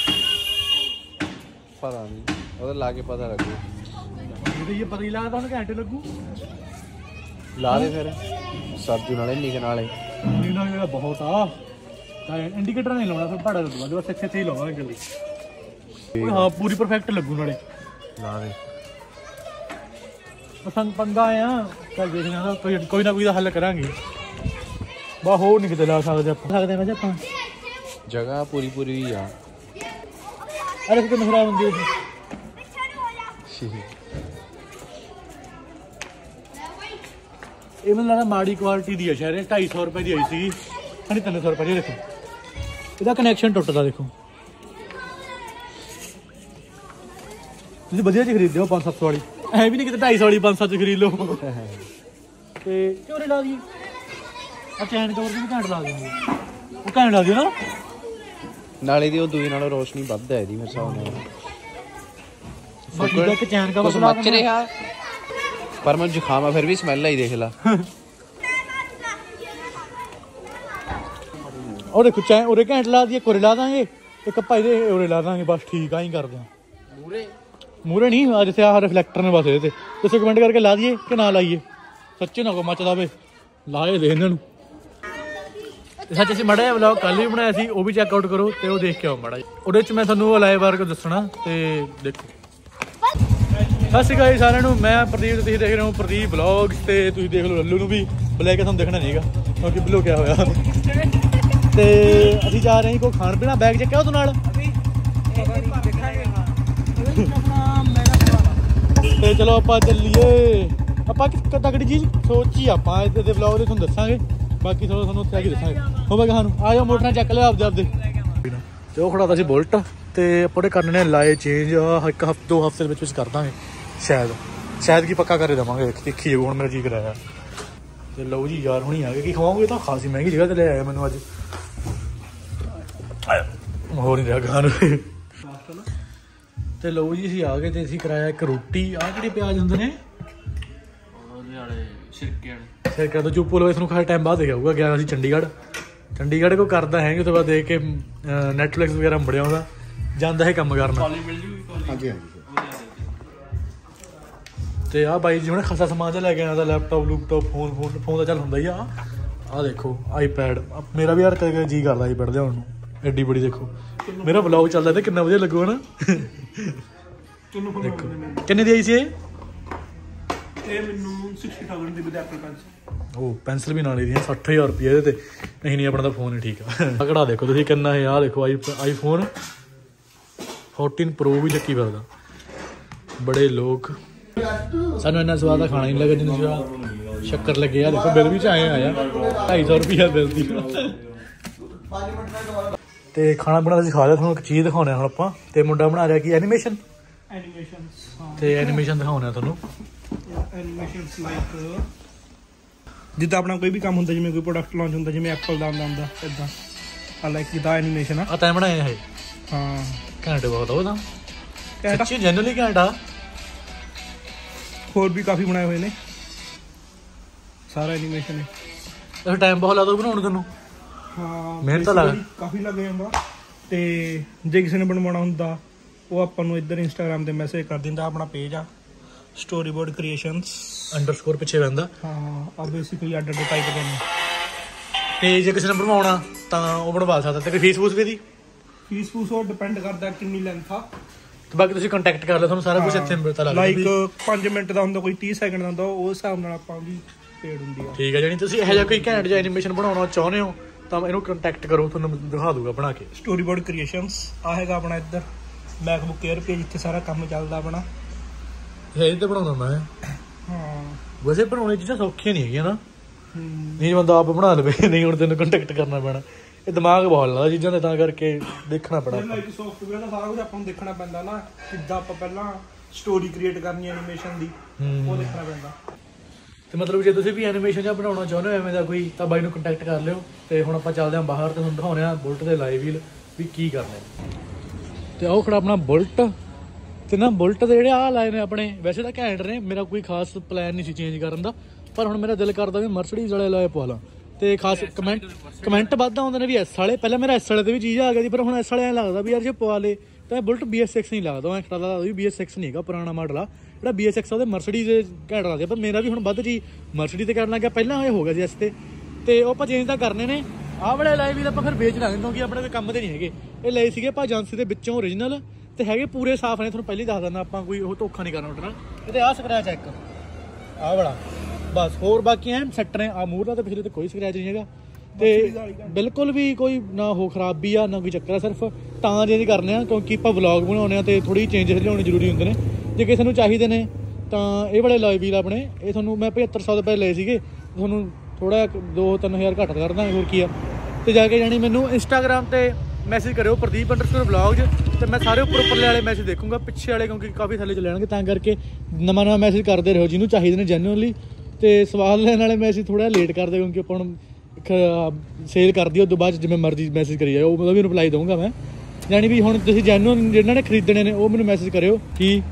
ਪਤਾ ਨਹੀਂ, ਉਹਦਾ ਲਾ ਕੇ ਪਤਾ ਲੱਗੂ। ਜੇ ਇਹ ਪਤਾ ਹੀ ਲੱਗਦਾ ਹੁਣ ਘੰਟੇ ਲੱਗੂ, ਲਾ ਦੇ ਫਿਰ ਸਰਜੂ ਨਾਲੇ ਨਿਕਣ ਵਾਲੇ ਇਹਨਾਂ ਜਿਹੜਾ ਬਹੁਤ ਆ ਤਾਂ ਇੰਡੀਕੇਟਰ ਨਹੀਂ ਲਾਉਣਾ, ਫਿਰ ਭਾੜਾ ਲੱਗੂਗਾ ਬਸ ਇੱਥੇ ਇੱਥੇ ਹੀ ਲਾਵਾਂਗੇ ਗੱਲੀ। ਹਾਂ ਪੂਰੀ ਪਰਫੈਕਟ ਲੱਗੂ ਨਾਲੇ, ਲਾ ਦੇ ਪਸੰਦ ਪੰਗਾ ਆ। ਚੱਲ ਦੇਖਦੇ ਹਾਂ ਕੋਈ ਕੋਈ ਨਾ ਕੋਈ ਦਾ ਹੱਲ ਕਰਾਂਗੇ, ਬਾ ਹੋਰ ਨਹੀਂ ਕਿਤੇ ਲਾ ਸਕਦੇ ਆਪਾਂ, ਸਕਦੇ ਹਾਂ ਆਪਾਂ ਜਗ੍ਹਾ ਪੂਰੀ ਪੂਰੀ ਹੀ ਆ। ਅਰੇ ਕਿਤੇ ਖਰਾਬ ਹੁੰਦੀ ਹੈ ਇਹ, ਮੈਨੂੰ ਲੱਗਦਾ ਮਾੜੀ ਕੁਆਲਿਟੀ ਦੀ ਹੈ ਸ਼ਾਇਦ, ਢਾਈ ਸੌ ਰੁਪਏ ਦੀ ਆਈ ਸੀਗੀ, ਸਾਢੇ ਤਿੰਨ ਸੌ ਰੁਪਏ ਦੀ। ਦੇਖੋ ਇਹਦਾ ਕਨੈਕਸ਼ਨ ਟੁੱਟਦਾ, ਦੇਖੋ ਤੁਸੀਂ ਵਧੀਆ ਚ ਖਰੀਦਦੇ ਹੋ ਪੰਜ ਸੱਤ ਸੌ ਵਾਲੀ, ਐ ਵੀ ਨਹੀਂ ਕਿਤੇ ਢਾਈ ਸੌ ਵਾਲੀ ਪੰਜ ਸੌ ਚ ਖਰੀਦ ਲਓ। ਤੇ ਝੋਰੇ ਲਾ ਦਈਏ ਆ, ਚੈਨ ਕਵਰ ਵੀ ਘੈਂਟ ਲਾ ਦਿੰਦੀ, ਉਹ ਘੈਂਟ ਲਾ ਦਿਓ ਨਾ ਨਾਲੇ ਦੀ ਉਹ ਦੂਏ ਨਾਲੋਂ ਰੋਸ਼ਨੀ ਵੱਧ ਹੈ ਇਹਦੀ ਮੇਰੇ ਹਿਸਾਬ ਨਾਲ। ਬਾਕੀ ਦਾ ਇੱਕ ਚੈਨ ਕਵਰ ਮੱਚ ਰਿਹਾ ਪਰ ਮੈਨੂੰ ਜ਼ੁਕਾਮ ਆ, ਫਿਰ ਵੀ ਸਮੈਲ ਆਈ ਦੇਖ ਲਾ। ਉਹ ਦੇਖੋ ਚੈਨ ਉਰੇ ਘੈਂਟ ਲਾ ਦਈਏ, ਕੋਰੇ ਲਾ ਦਾਂਗੇ, ਇੱਕ ਭਾਈ ਦੇ ਉਰੇ ਲਾ ਦਾਂਗੇ, ਬਸ ਠੀਕ ਆ ਹੀ ਕਰਦੇ ਆ। ਮੂਰੇ ਮੂਰੇ ਨਹੀਂ ਆ ਜਿੱਥੇ ਆਹ ਰਿਫਲੈਕਟਰ ਨੇ ਬਸ ਇਹਦੇ ਤੇ, ਤੁਸੀਂ ਕਮੈਂਟ ਕਰਕੇ ਲਾ ਦਈਏ ਕਿ ਨਾ ਲਾਈਏ, ਸੱਚੇ ਨਾ ਕੋ ਮੱਚਦਾ ਹੋਵੇ ਲਾਏ ਦੇ ਇਹਨਾਂ ਨੂੰ। ਸੱਚ ਅਸੀਂ ਮਾੜਾ ਜਿਹਾ ਵਲੌਗ ਕੱਲ੍ਹ ਵੀ ਬਣਾਇਆ ਸੀ, ਉਹ ਵੀ ਚੈੱਕ ਆਊਟ ਕਰੋ ਤੇ ਉਹ ਦੇਖ ਕੇ ਆਓ ਮਾੜਾ ਜਿਹਾ, ਉਹਦੇ 'ਚ ਮੈਂ ਤੁਹਾਨੂੰ ਅਲਾਏ ਬਾਰੇ ਦੱਸਣਾ ਤੇ ਦੇਖੋ। ਸਤਿ ਸ਼੍ਰੀ ਅਕਾਲ ਸਾਰਿਆਂ ਨੂੰ, ਮੈਂ ਪ੍ਰਦੀਪ, ਤੁਸੀਂ ਦੇਖ ਰਹੇ ਹੋ ਪ੍ਰਦੀਪ ਵਲੌਗਸ, ਤੇ ਤੁਸੀਂ ਦੇਖ ਲਓ ਲੱਲੂ ਨੂੰ ਵੀ ਬੁਲਾ ਕੇ ਤੁਹਾਨੂੰ ਦੇਖਣਾ ਨਹੀਂ ਹੈਗਾ ਕਿਉਂਕਿ ਬਲੋ ਕਿਆ ਹੋਇਆ। ਤੇ ਅਸੀਂ ਜਾ ਰਹੇ ਹਾਂ ਕੋਈ ਖਾਣ ਪੀਣਾ, ਬੈਗ ਚੱਕਿਆ ਉਹਦੇ ਨਾਲ, ਤੇ ਚਲੋ ਆਪਾਂ ਚੱਲੀਏ। ਆਪਾਂ ਤਕੜੀ ਚੀਜ਼ ਸੋਚੀ ਆਪਾਂ ਇਹਦੇ ਦੇ ਵਲੌਗ ਦੇ ਤੁਹਾਨੂੰ ਦੱਸਾਂਗੇ, ਬਾਕੀ ਥੋੜਾ ਤੁਹਾਨੂੰ ਉੱਥੇ ਆ ਕੇ ਦੱਸਾਂਗੇ ਹੋਵੇਗਾ ਸਾਨੂੰ। ਆ ਜਾਓ ਮੋਟਰਾਂ ਚੱਕ ਲਿਓ ਆਪਦੇ ਆਪਦੇ। ਤੇ ਉਹ ਖੜਾਤਾ ਸੀ ਬੁਲਟ, ਤੇ ਆਪਾਂ ਉਹਦੇ ਕਰਨੇ ਨੇ ਲਾਏ ਚੇਂਜ, ਇੱਕ ਹਫ਼ਤੇ ਦੋ ਹਫ਼ਤੇ ਦੇ ਵਿੱਚ ਵਿੱਚ ਕਰ ਦਾਂਗੇ ਸ਼ਾਇਦ, ਸ਼ਾਇਦ ਕੀ ਪੱਕਾ ਕਰੇ ਦੇਵਾਂਗੇ, ਦੇਖੀ ਜਾਊ ਹੁਣ ਮੇਰਾ ਜੀ ਕਰਾਇਆ। ਤੇ ਲਓ ਜੀ ਯਾਰ ਹੁਣੀ ਆ ਗਏ, ਕੀ ਖਵਾਓਗੇ ਤਾਂ ਖਾਸੀ ਮਹਿੰਗੀ ਜਗ੍ਹਾ ਤੇ ਲੈ ਆਇਆ ਮੈਨੂੰ ਅੱਜ, ਹੋਰ ਨਹੀਂ ਰਿਹਾ ਖਾਣ ਨੂੰ। ਤੇ ਲਓ ਜੀ ਅਸੀਂ ਆ ਗਏ ਤੇ ਅਸੀਂ ਕਰਾਇਆ ਇੱਕ ਰੋਟੀ, ਆਹ ਕਿਹੜੇ ਪਿਆਜ਼ ਹੁੰਦੇ ਨੇ ਸਿਰਕੇ ਤੋਂ ਚੁੱਪ ਲੋ, ਇਸ ਨੂੰ ਖਾਸ ਟਾਈਮ ਬਾਅਦ ਦੇਖਿਆ ਹੋਊਗਾ। ਗਿਆ ਅਸੀਂ ਚੰਡੀਗੜ੍ਹ, ਚੰਡੀਗੜ੍ਹ ਕੋਈ ਕਰਦਾ ਹੈ ਉਸ ਤੋਂ ਬਾਅਦ ਦੇਖ ਕੇ ਨੈਟਫਲਿਕਸ ਵਗੈਰਾ ਬੜਿਆ ਆਉਂਦਾ ਜਾਂਦਾ ਹੈ ਕੰਮ ਕਰਨਾ। ਹਾਂਜੀ ਹਾਂਜੀ। ਤੇ ਆਹ ਬਾਈ ਜੀ ਹੁਣ ਖਾਸਾ ਸਮਾਨ ਜਿਹਾ ਲੈ ਕੇ ਆਇਆ ਤਾਂ, ਲੈਪਟਾਪ ਲੂਪਟਾਪ ਫੋਨ ਫੋਨ ਫੋਨ ਤਾਂ ਚੱਲ ਹੁੰਦਾ ਹੀ ਆ। ਆਹ ਦੇਖੋ ਆਈਪੈਡ, ਮੇਰਾ ਵੀ ਯਾਰ ਕਦੇ ਜੀ ਕਰਦਾ ਆਈਪੈਡ ਲਿਆਉਣ ਨੂੰ, ਐਡੀ ਬੜੀ ਦੇਖੋ ਮੇਰਾ ਵਲੌਗ ਚੱਲਦਾ ਤੇ ਕਿੰਨਾ ਵਧੀਆ ਲੱਗੂ ਨਾ। ਦੇਖੋ ਕਿੰਨੇ ਦੀ ਆਈ ਸੀ ਇਹ? ਇਹ ਮੈਨੂੰ ਸਿਕਸਟੀ ਥਾਊਜ਼ੈਂਡ ਦੀ ਐਪਲ ਪੈਨਸਿਲ, ਉਹ ਪੈਨਸਿਲ ਵੀ ਨਾਲ ਹੀ ਦੀਆਂ ਸੱਠ ਹਜ਼ਾਰ ਰੁਪਏ ਇਹਦੇ ਤੇ। ਨਹੀਂ ਨਹੀਂ ਆਪਣਾ ਤਾਂ ਫੋਨ ਹੀ ਠੀਕ ਆ। ਤਕੜਾ ਦੇਖੋ ਤੁਸੀਂ ਕਿੰਨਾ ਹੈ, ਆਹ ਦੇਖੋ ਆਈ ਆਈਫੋਨ ਫੋਰਟੀਨ ਪ੍ਰੋ ਵੀ ਚੱਕੀ ਫਿਰਦਾ। ਬੜੇ ਲੋਕ ਸਾਨੂੰ ਇੰਨਾ ਸਵਾਦ ਦਾ ਖਾਣਾ ਨਹੀਂ ਲੱਗਾ ਜਿੰਨਾ ਸਵਾਦ ਸ਼ੱਕਰ ਲੱਗੇ। ਆ ਦੇਖੋ ਬਿੱਲ ਵੀ ਚ ਆਏ ਆਇਆ ਢਾਈ ਸੌ ਰੁਪਇਆ ਬਿੱਲ ਦੀ। ਤੇ ਖਾਣਾ ਬਣਾ ਅਸੀਂ ਖਾ ਲਿਆ, ਤੁਹਾਨੂੰ ਇੱਕ ਚੀਜ਼ ਦਿਖਾਉਣੇ ਹੁਣ ਆਪਾਂ। ਤੇ ਮੁੰਡਾ ਬਣਾ ਰਿਹਾ ਕੀ ਐਨੀਮੇਸ਼ਨ, ਐਨੀਮੇਸ਼ਨਸ, ਤੇ ਐਨੀਮੇਸ਼ਨ ਦਿਖਾਉਣੇ ਤੁਹਾਨੂੰ। ਐਨੀਮੇਸ਼ਨਸ ਲਾਈਕ ਜਿੱਦਾਂ ਆਪਣਾ ਕੋਈ ਵੀ ਕੰਮ ਹੁੰਦਾ, ਜਿਵੇਂ ਕੋਈ ਪ੍ਰੋਡਕਟ ਲਾਂਚ ਹੁੰਦਾ, ਜਿਵੇਂ ਐਪਲ ਦਾ ਆਉਂਦਾ ਹੁੰਦਾ ਇਦਾਂ ਆ ਲਾਈਕ ਜਿੱਦਾਂ ਐਨੀਮੇਸ਼ਨ ਆ ਆ ਤੈਂ ਬਣਾਇਆ ਇਹ? ਹਾਂ ਘੈਂਟ ਬਹੁਤ ਉਹ ਤਾਂ ਘੈਂਟ ਆ। ਸੱਚੀ ਜੈਨੂਅਲੀ ਘੈਂਟ ਆ। ਹੋਰ ਵੀ ਕਾਫੀ ਬਣਾਏ ਹੋਏ ਨੇ, ਸਾਰਾ ਐਨੀਮੇਸ਼ਨ ਹੈ। ਇਹ ਟਾਈਮ ਬਹੁਤ ਲੱਗਦਾ ਬਣਾਉਣ ਤੈਨੂੰ? ਹਾਂ ਮਿਹਨਤ ਤਾਂ ਲੱਗ basically ਕਾਫੀ ਲੱਗ ਜਾਂਦਾ। ਤੇ ਜੇ ਕਿਸੇ ਨੇ ਬਣਵਾਉਣਾ ਹੁੰਦਾ ਉਹ ਆਪਾਂ ਨੂੰ ਇੱਧਰ ਇੰਸਟਾਗ੍ਰਾਮ ਤੇ ਮੈਸੇਜ ਕਰ ਦਿੰਦਾ। ਆਪਣਾ ਪੇਜ ਆ ਸਟੋਰੀਬੋਰਡ ਕ੍ਰੀਏਸ਼ਨਸ ਅੰਡਰਸਕੋਰ ਪਿੱਛੇ ਰਹਿੰਦਾ। ਹਾਂ ਆ ਬੇਸਿਕਲੀ ਅੱਡ ਅੱਡ ਟਾਈਪ ਦੇ ਨੇ। ਤੇ ਜੇ ਕਿਸੇ ਨੇ ਬਣਵਾਉਣਾ ਤਾਂ ਉਹ ਬਣਵਾ ਸਕਦਾ। ਤੇ ਫੀਸ ਫੂਸ ਵੀ ਦੀ? ਫੀਸ ਫੂਸ ਉਹ ਡਿਪੈਂਡ ਕਰਦਾ ਕਿੰਨੀ ਲੈਂਥ ਆ। ਤੇ ਬਾਕੀ ਤੁਸੀਂ ਕੰਟੈਕਟ ਕਰ ਲਓ, ਤੁਹਾਨੂੰ ਸਾਰਾ ਕੁਝ ਇੱਥੇ ਪਤਾ ਲੱਗ ਲਾਈਕ ਪੰਜ ਮਿੰਟ ਦਾ ਹੁੰਦਾ, ਕੋਈ ਤੀਹ ਸੈਕਿੰਡ ਦਾ ਹੁੰਦਾ, ਉਸ ਹਿਸਾਬ ਨਾਲ ਆਪਾਂ ਵੀ ਪੇਡ ਹੁੰਦੀ ਆ। ਠੀਕ ਹੈ, ਜਾਨੀ ਤੁਸੀਂ ਇਹੋ ਜਿਹਾ ਕੋਈ ਘੈਂਟ ਜਿਹਾ ਐਨੀਮੇਸ਼ਨ ਬਣਾਉਣਾ ਚਾਹੁੰਦੇ ਹੋ ਤਾਂ ਇਹਨੂੰ ਕੰਟੈਕਟ ਕਰੋ, ਤੁਹਾਨੂੰ ਦਿਖਾ ਦੂਗਾ ਬਣਾ ਕੇ। ਸਟੋਰੀਬੋਰਡ ਕ੍ਰੀਏਸ਼ਨਸ ਆ ਹੈਗਾ ਆਪਣਾ ਇੱਧਰ ਮੈਕਬੁੱਕ 에ਅਰ ਪੇਜ, ਜਿੱਥੇ ਸਾਰਾ ਕੰਮ ਚੱਲਦਾ ਆਪਣਾ। ਇਹ ਤੇ ਬਣਾਉਣਾ ਮੈਂ। ਹਾਂ ਵੈਸੇ ਬਣਾਉਣੀ ਚੀਜ਼ਾਂ ਸੌਖੀਆਂ ਨਹੀਂ ਹੈਗੀਆਂ ਨਾ, ਨਹੀਂ ਬੰਦਾ ਆਪ ਬਣਾ ਲਵੇ, ਨਹੀਂ ਹੁਣ ਤੈਨੂੰ ਕੰਟੈਕਟ ਕਰਨਾ ਪੈਣਾ। ਇਹ ਦਿਮਾਗ ਬਹੁਤ ਲੱਗਦਾ ਚੀਜ਼ਾਂ ਦੇ, ਤਾਂ ਕਰਕੇ ਦੇਖਣਾ ਪੈਣਾ। ਲਾਈਕ ਸੌਫਟਵੇਅਰ ਦਾ ਸਾਰਾ ਕੁਝ ਆਪਾਂ ਨੂੰ ਦੇਖਣਾ ਪੈਂਦਾ ਨਾ, ਕਿੱਦਾਂ ਆਪਾਂ ਪਹਿਲਾਂ ਸਟੋਰੀ ਕ੍ਰੀਏਟ ਕਰਨੀ ਐਨੀਮੇਸ਼ਨ ਦੀ, ਉਹ ਦੇਖਣਾ ਪੈਂਦਾ। ਤੇ ਮਤਲਬ ਜੇ ਤੁਸੀਂ ਵੀ ਐਨੀਮੇਸ਼ਨ ਜਾਂ ਬਣਾਉਣਾ ਚਾਹੁੰਦੇ ਹੋ ਐਵੇਂ ਦਾ ਕੋਈ, ਤਾਂ ਬਾਈ ਨੂੰ ਕੰਟੈਕਟ ਕਰ ਲਿਓ। ਤੇ ਹੁਣ ਆਪਾਂ ਚੱਲਦੇ ਹਾਂ ਬਾਹਰ ਤੇ ਤੁਹਾਨੂੰ ਦਿਖਾਉਂਦੇ ਹਾਂ ਬੁਲਟ ਦੇ ਲਾਈਵ ਵੀਲ ਵੀ ਕੀ ਕਰਨੇ। ਤੇ ਆਹ ਖੜਾ ਆਪਣਾ ਬੁਲਟ। ਤੇ ਨਾ ਬੁਲਟ ਦੇ ਜਿਹੜੇ ਆਹ ਲਾਏ ਨੇ ਆਪਣੇ, ਵੈਸੇ ਤਾਂ ਘੈਂਟ ਨੇ, ਮੇਰਾ ਕੋਈ ਖਾਸ ਪਲਾਨ ਨਹੀਂ ਸੀ ਚੇਂਜ ਕਰਨ ਦਾ, ਪਰ ਹੁਣ ਮੇਰਾ ਦਿਲ ਕਰਦਾ ਵੀ ਮਰਸਡੀਜ਼ ਵਾਲੇ ਲਾਏ ਪਵਾ ਲਾਂ। ਤੇ ਖਾਸ ਕਮੈਂਟ ਕਮੈਂਟ ਵੱਧ ਆਉਂਦੇ ਨੇ ਵੀ ਐਸ ਵਾਲੇ। ਪਹਿਲਾਂ ਮੇਰਾ ਐਸ ਵਾਲੇ ਤੇ ਵੀ ਚੀਜ਼ ਆ ਗਈ ਸੀ, ਪਰ ਹੁਣ ਐਸ ਵਾਲੇ ਐਂ ਲੱਗਦਾ ਵੀ ਯਾਰ ਜੇ ਪਵਾ ਲੇ ਤਾਂ ਇਹ ਬੁਲਟ ਬੀ ਐਸ ਸਿਕਸ ਨਹੀਂ ਲੱਗਦਾ। ਐਂ ਲੱਗਦਾ ਵੀ ਬੀ ਐਸ ਸਿਕਸ ਨਹੀਂ ਹੈਗਾ, ਪੁਰਾਣਾ ਮਾਡਲ ਆ ਜਿਹੜਾ ਬੀ ਐਸ ਸਿਕਸ ਉਹਦੇ ਮਰਸਡੀਜ਼ ਦੇ ਘੈਂਟ ਲੱਗਦੇ। ਪਰ ਮੇਰਾ ਵੀ ਹੁਣ ਵੱਧ ਜੀ ਮਰਸਡੀਜ਼ ਤੇ ਕਰਨ ਲੱਗ ਗਿਆ, ਪਹਿਲਾਂ ਇਹ ਹੋ ਗਿਆ ਸੀ ਐਸ ਤੇ। ਤੇ ਉਹ ਆਪਾਂ ਚੇਂਜ ਤਾਂ ਕਰਨੇ ਨੇ। ਆਹ ਵਾਲੇ ਲਾਏ ਵੀ ਆਪਾਂ ਫਿਰ ਵੇਚ ਲਾਂਗੇ, ਕਿਉਂਕਿ ਆਪਣੇ ਤੇ ਕੰਮ ਦੇ ਨਹੀਂ ਹੈਗੇ। ਇਹ ਲਏ ਸੀਗੇ ਆਪਾਂ ਏਜੰਸੀ ਦੇ ਵਿੱਚੋਂ ਓਰੀਜਨਲ, ਤੇ ਹੈਗੇ ਪੂਰੇ ਸਾਫ਼ ਨੇ। ਤੁਹਾਨੂੰ ਪਹਿਲਾਂ ਹੀ ਦੱਸ ਦਿੰਦਾ, ਆਪਾਂ ਕੋਈ ਉਹ ਧੋਖਾ ਨਹੀਂ ਕਰਨਾ ਉਹਦੇ ਨਾਲ। ਇਹਦੇ ਆਹ ਸਕਰੈਚ ਆ ਇੱਕ, ਆਹ ਵਾਲਾ ਬਸ, ਹੋਰ ਬਾਕੀ ਐਨ ਸੈੱਟ ਨੇ। ਆ ਮੂਹਰ ਦਾ ਤੇ ਪਿਛਲੇ ਤੇ ਕੋਈ ਸਕਰੈਚ ਨਹੀਂ ਹੈਗਾ, ਤੇ ਬਿਲਕੁਲ ਵੀ ਕੋਈ ਨਾ ਉਹ ਖਰਾਬੀ ਆ ਨਾ ਕੋਈ ਚੱਕਰ ਆ। ਸਿਰਫ ਤਾਂ ਚੇਂਜ ਕਰਨੇ ਆ ਕਿਉਂਕਿ ਆਪਾਂ ਵਲੌਗ ਬਣਾਉਣੇ ਆ ਤੇ ਥੋੜੀ ਚੇਂਜਸ ਲਿਆਉਣੇ ਜ਼ਰੂਰੀ ਹੁੰਦੇ ਨੇ। ਜੇ ਕਿਸੇ ਨੂੰ ਚਾਹੀਦੇ ਨੇ ਤਾਂ ਇਹ ਵਾਲੇ ਲਾਈਵ ਵੀਲ ਆਪਣੇ, ਇਹ ਤੁਹਾਨੂੰ ਮੈਂ ਪਝੱਤਰ ਸੌ ਰੁਪਏ ਲਏ ਸੀਗੇ, ਤੁਹਾਨੂੰ ਥੋੜਾ ਦੋ ਤਿੰਨ ਹਜ਼ਾਰ ਘੱਟ ਕਰ ਦਾਂਗੇ, ਹੋਰ ਕੀ ਆ। ਤੇ ਜਾ ਕੇ ਜਾਣੀ ਮੈਨੂੰ ਇੰਸਟਾਗ੍ਰਾਮ ਤੇ ਮੈਸੇਜ ਕਰਿਓ ਪ੍ਰਦੀਪ ਅੰਡਰਸਕੋਰ ਵਲੌਗਸ, ਤੇ ਮੈਂ ਸਾਰੇ ਉੱਪਰ ਉੱਪਰਲੇ ਵਾਲੇ ਮੈਸੇਜ ਦੇਖੂੰਗਾ, ਪਿੱਛੇ ਵਾਲੇ ਕਿਉਂਕਿ ਕਾਫੀ ਥੱਲੇ ਚਲੇ ਜਾਣਗੇ, ਤਾਂ ਕਰਕੇ ਨਵਾਂ ਨਵਾਂ ਮੈਸੇਜ ਕਰਦੇ ਰਹੋ ਜਿਹਨੂੰ ਚਾਹੀਦੇ ਨੇ ਜੈਨੂਅਲੀ। ਤੇ ਸਵਾਲ ਲੈਣ ਵਾਲੇ ਮੈਸੇਜ ਥੋੜਾ ਲੇਟ ਕਰਦੇ ਕਿਉਂਕਿ ਆਪਾਂ ਹੁਣ ਸੇਲ ਕਰਦੀ ਉਸ ਤੋਂ ਬਾਅਦ ਜਿਵੇਂ ਮਰਜ਼ੀ ਮੈਸੇਜ ਕਰੀ ਜਾਓ, ਉਹਦਾ ਵੀ ਰਿਪਲਾਈ ਦਊਂਗਾ ਮੈਂ। ਯਾਨੀ ਵੀ ਹੁਣ ਤੁਸੀਂ ਜੈਨੂਅਨ ਜਿਹਨਾਂ ਨੇ ਖਰੀਦਣੇ ਨੇ ਉਹ ਮੈਨੂੰ ਮੈਸੇਜ ਕਰਿਓ। ਕਿ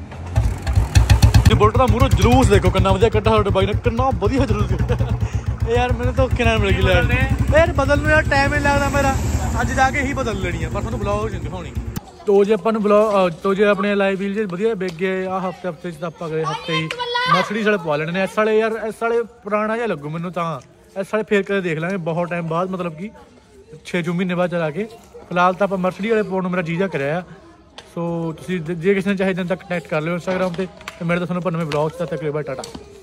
ਜੇ ਬੁਲਟ ਦਾ ਮੂਹਰੋਂ ਜਲੂਸ ਦੇਖੋ ਕਿੰਨਾ ਵਧੀਆ ਕੱਢਾ ਤੁਹਾਡੇ ਬਾਈ ਨੇ, ਕਿੰਨਾ ਵਧੀਆ ਜਲੂਸ। ਇਹ ਯਾਰ ਮੈਨੂੰ ਧੋਖੇ ਨਾਲ ਮਿਲ ਗਈ ਲੈਣ। ਯਾਰ ਬਦਲ ਨੂੰ ਯਾਰ ਟਾਈਮ ਨਹੀਂ ਲੱਗਦਾ ਮੇਰਾ, ਅੱਜ ਜਾ ਕੇ ਹੀ ਬਦਲ ਲੈਣੀ ਆ, ਪਰ ਤੁਹਾਨੂੰ ਬਲੌਗ ਨਹੀਂ ਦਿਖਾਉਣੀ। ਤੋ ਜੇ ਆਪਾਂ ਨੂੰ ਬਲੌਗ ਤੋ ਜੇ ਆਪਣੇ ਲਾਈਵ ਵੀਲ ਜੇ ਵਧੀਆ ਵਿਕ ਗਏ ਆ ਹਫਤੇ ਹਫਤੇ 'ਚ, ਤਾਂ ਆਪਾਂ ਗਏ ਹਫਤੇ ਹੀ ਮਰਸਡੀਜ਼ ਵਾਲੇ ਪਵਾ ਲੈਣੇ ਨੇ। ਇਸ ਵਾਲੇ ਯਾਰ ਇਸ ਵਾਲੇ ਪੁਰਾਣਾ ਜਿਹਾ ਲੱਗੂ ਮੈਨੂੰ, ਤਾਂ ਇਸ ਵਾਲੇ ਫੇਰ ਕਦੇ ਦੇਖ ਲਾਂਗੇ ਬਹੁਤ ਟਾਈਮ ਬਾਅਦ, ਮਤਲਬ ਕਿ ਛੇ ਛੇ ਮਹੀਨੇ ਬਾਅਦ ਚਲਾ ਕੇ। ਫਿਲਹਾਲ ਤਾਂ ਆਪਾਂ ਮਰਸਡੀ ਵਾਲੇ ਪਾਉਣ ਨੂੰ ਮੇਰਾ ਜੀਜਾ ਕਰਿਆ ਆ। ਸੋ ਤੁਸੀਂ ਜੇ ਕਿਸੇ ਨੇ ਚਾਹੀਦਾ ਤਾਂ ਕੰਟੈਕਟ ਕਰ ਲਿਓ ਇੰਸਟਾਗ੍ਰਾਮ ਤੇ। ਤੇ ਮੇਰੇ ਤਾਂ ਤੁਹਾਨੂੰ ਨਵੇਂ ਬਲੌਗਸ ਤੱਕ ਬਾਏ, ਟਾਟਾ।